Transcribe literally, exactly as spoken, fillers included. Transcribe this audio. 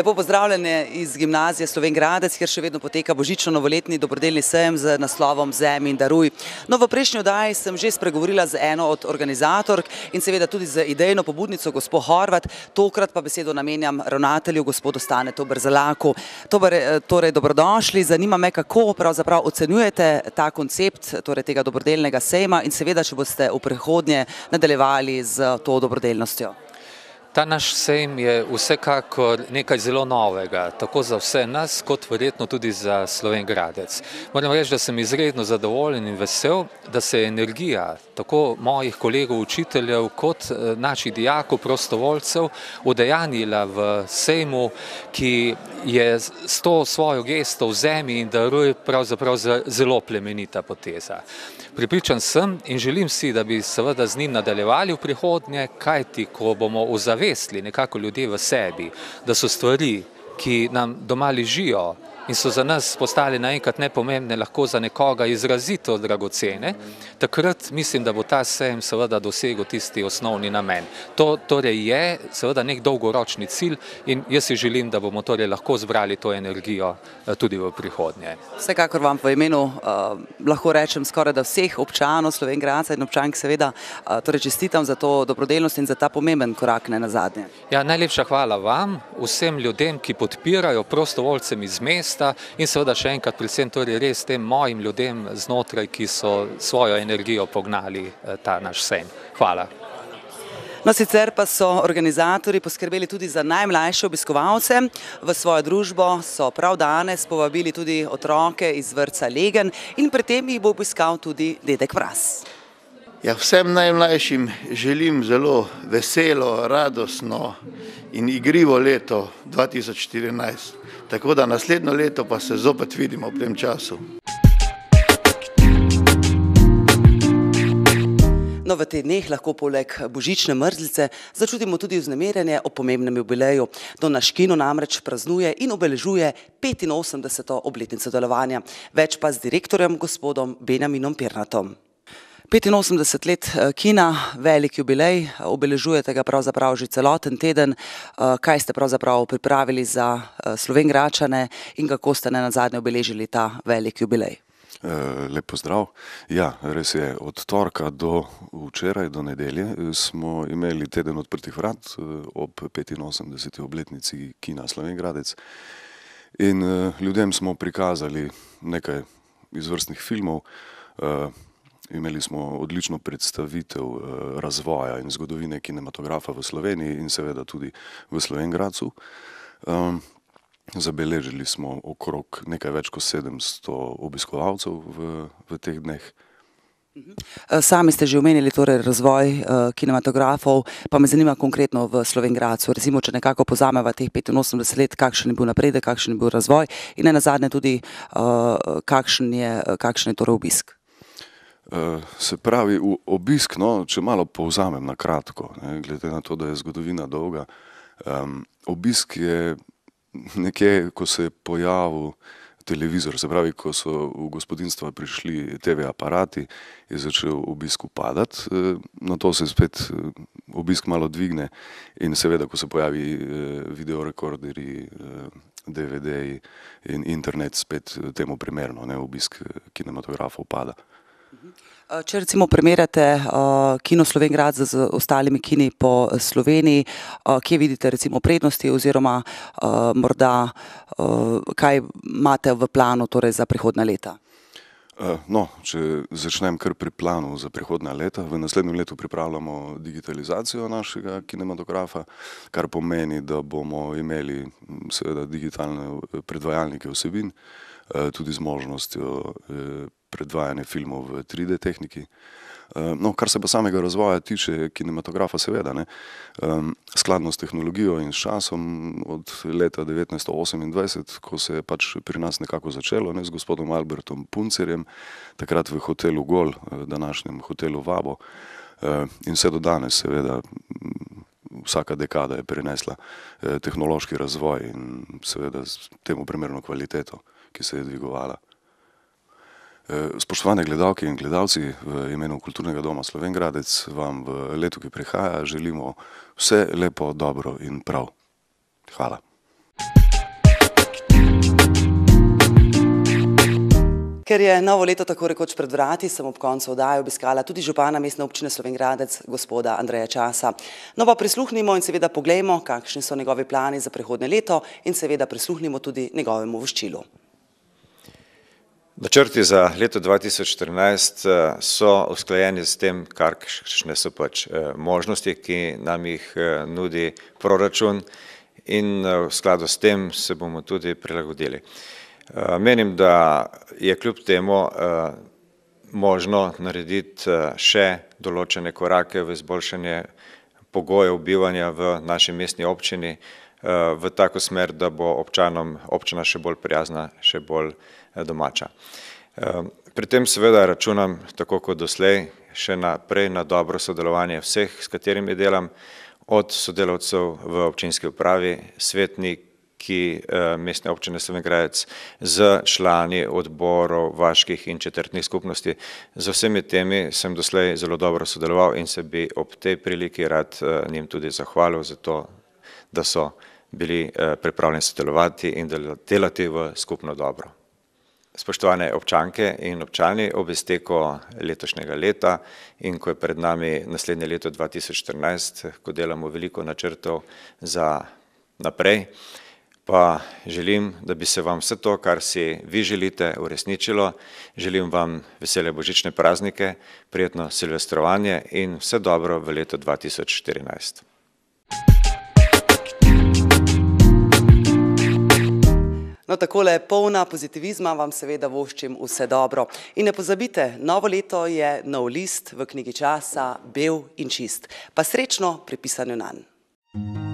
Lepo pozdravljene iz gimnazije Slovenj Gradec, kjer še vedno poteka božično-novoletni dobrodelni sejem z naslovom Vzemi in daruj. No, v prejšnji oddaji sem že spregovorila z eno od organizatork in seveda tudi z idejno pobudnico gospo Horvat, tokrat pa besedo namenjam ravnatelju gospodu Stanetu Brzelaku. Torej, dobrodošli, zanima me, kako pravzaprav ocenjujete ta koncept torej tega dobrodelnega sejma in seveda, če boste v prihodnje nadaljevali z to dobrodelnostjo. Ta naš sejem je vsekakor nekaj zelo novega, tako za vse nas, kot verjetno tudi za Slovenj Gradec. Moram reči, da sem izredno zadovoljen in vesel, da se je energija tako mojih kolegov, učiteljev, kot naših dijakov, prostovoljcev udejanjila v sejmu, ki je s to svojo gesto Vzemi in daruj pravzaprav zelo plemenita poteza. Pripričan sem in želim si, da bi seveda z njim nadaljevali v prihodnje, kajti ko bomo ozavestili nekako ljudje v sebi, da so stvari, ki nam doma ležijo in so za nas postale naenkrat nepomembne, lahko za nekoga izrazito dragocene, takrat mislim, da bo ta sejem seveda dosegel tisti osnovni namen. To torej je seveda nek dolgoročni cilj in jaz si želim, da bomo torej lahko zbrali to energijo tudi v prihodnje. Vsekakor vam v imenu lahko rečem skoraj da vseh občanov Slovenj Gradca in občank seveda torej čestitam za to dobrodelnost in za ta pomemben korak ne nazadnje. Ja, najlepša hvala vam, vsem ljudem, ki podpirajo prostovoljcem iz mesta in seveda še enkrat predvsem torej res tem mojim ljudem znotraj, ki so svojo energijo pognali ta naš sejem. Hvala. No, sicer pa so organizatorji poskrbeli tudi za najmlajše obiskovalce. V svojo družbo so prav danes povabili tudi otroke iz vrtca Legen in pred tem jih bo obiskal tudi dedek Vras. Ja, vsem najmlajšim želim zelo veselo, radostno in igrivo leto dva tisoč štirinajst. Tako da naslednjo leto pa se zopet vidimo v tem času. No, v teh dneh lahko poleg božične mrzlice začutimo tudi vznemirjenje o pomembnem jubileju. To naš kino namreč praznuje in obeležuje petinosemdeseto obletnico delovanja. Več pa z direktorjem gospodom Benjaminom Pirnatom. petinosemdeset let kina, velik jubilej, obeležujete ga pravzaprav že celoten teden. Kaj ste pravzaprav pripravili za Slovenj Gradčane in kako ste nenazadnje obeležili ta velik jubilej? Lep pozdrav. Ja, res je, od torka do včeraj, do nedelje, smo imeli teden odprtih vrat ob petinosemdeseti obletnici kina Slovenj Gradec in ljudem smo prikazali nekaj izvrstnih filmov. Imeli smo odlično predstavitev razvoja in zgodovine kinematografa v Sloveniji in seveda tudi v Slovenj Gradcu. Zabeležili smo okrog nekaj več kot sedemsto obiskovalcev v teh dneh. Sami ste že omenili torej razvoj kinematografov, pa me zanima konkretno v Slovenj Gradcu. Recimo, če nekako pozameva teh petinosemdeset let, kakšen je bil napredek, kakšen je bil razvoj in nenazadnje tudi kakšen je torej obisk. Se pravi, obisk, no, če malo povzamem na kratko, glede na to, da je zgodovina dolga, obisk je nekje, ko se je pojavil televizor, se pravi, ko so v gospodinstva prišli te ve aparati, je začel obisk upadati, na to se spet obisk malo dvigne in seveda, ko se pojavi videorekorderji, de ve deji in internet, spet temu primerno, obisk kinematografov pada. Če recimo primerjate kino Slovenj Gradec z ostalimi kini po Sloveniji, kje vidite recimo prednosti oziroma morda kaj imate v planu torej za prihodnja leta? No, če začnem kar pri planu za prihodnja leta, v naslednjem letu pripravljamo digitalizacijo našega kinematografa, kar pomeni, da bomo imeli seveda digitalne predvajalnike vsebin, tudi z možnostjo predvajanja filmov v tri de tehniki. No, kar se pa samega razvoja tiče kinematografa seveda, ne, skladno s tehnologijo in s časom od leta devetnajststo osemindvajset, ko se je pač pri nas nekako začelo, ne, z gospodom Albertom Puncerjem, takrat v hotelu Gol, današnjem hotelu Vabo, in vse do danes seveda vsaka dekada je prinesla tehnološki razvoj in seveda temu primerno kvaliteto, ki se je dvigovala. Spoštovane gledalke in gledalci, v imenu Kulturnega doma Slovenj Gradec vam v letu, ki prihaja, želimo vse lepo, dobro in prav. Hvala. Ker je novo leto tako rekoč pred vrati, sem ob koncu oddaje obiskala tudi župana mestne občine Slovenj Gradec, gospoda Andreja Časa. No pa prisluhnimo in seveda poglejmo, kakšni so njegovi plani za prihodnje leto in seveda prisluhnimo tudi njegovemu voščilu. Načrti za leto dva tisoč štirinajst so usklajeni s tem, kakšne so pač možnosti, ki nam jih nudi proračun, in v skladu s tem se bomo tudi prilagodili. Menim, da je kljub temu možno narediti še določene korake v izboljšanje pogojev bivanja v naši mestni občini v tako smer, da bo občanom občina še bolj prijazna, še bolj domača. Pri tem seveda računam, tako kot doslej, še naprej na dobro sodelovanje vseh, s katerimi delam, od sodelavcev v občinski upravi, svetniki mestne občine Slovenj Gradec, z člani odborov vaških in četrtnih skupnosti. Z vsemi temi sem doslej zelo dobro sodeloval in se bi ob tej priliki rad njim tudi zahvalil za to, da so bili pripravljeni sodelovati in delati v skupno dobro. Spoštovane občanke in občani, ob izteku letošnjega leta in ko je pred nami naslednje leto dva tisoč štirinajst, ko delamo veliko načrtov za naprej, pa želim, da bi se vam vse to, kar si vi želite, uresničilo. Želim vam vesele božične praznike, prijetno silvestrovanje in vse dobro v letu dva tisoč štirinajst. No, takole polna pozitivizma vam seveda voščim vse dobro. In ne pozabite, novo leto je nov list v knjigi časa, bel in čist. Pa srečno pri pisanju nanj.